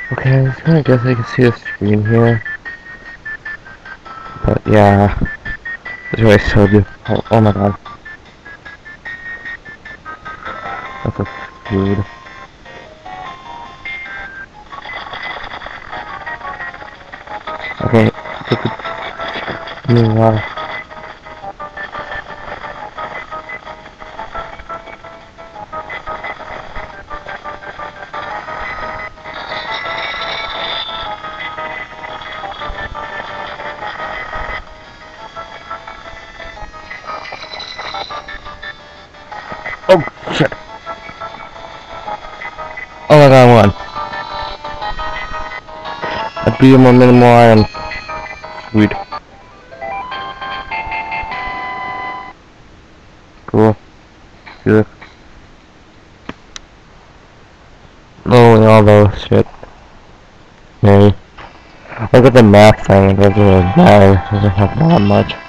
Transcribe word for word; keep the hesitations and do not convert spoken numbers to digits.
Okay, so I guess I can see the screen here. But yeah, it's really so difficult. Oh my god. That's a food. Okay, look at me, wow. Oh shit! Oh my god, I won. I beat him on minimal items. Sweet. Cool. Good. Oh, all those shit. Hey. Look at the math thing, it doesn't really matter. It doesn't have that much.